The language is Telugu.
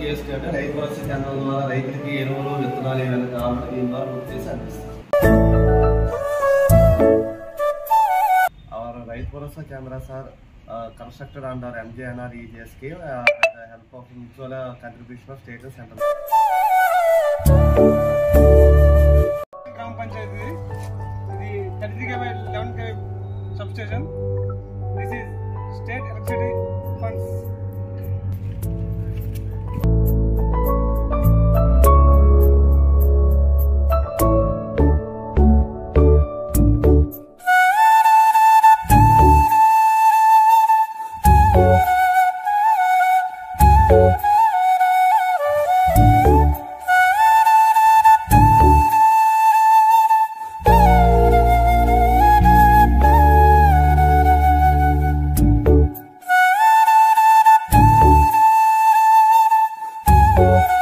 LSDG అంటే రైతు భరోసా కేంద్రం ద్వారా రైతులకి ఎరువులు విత్తనాలు ఏమైనా కావాలంటే దీని ద్వారా బుక్ చేసి అందిస్తాం. Our Rythu Bharosa కేంద్రాస్ are constructed under MJNREG scheme with the help of mutual contribution of state and central. Gram Panchayat the 33 kV 11 kV substation. This is state electricity funds. you.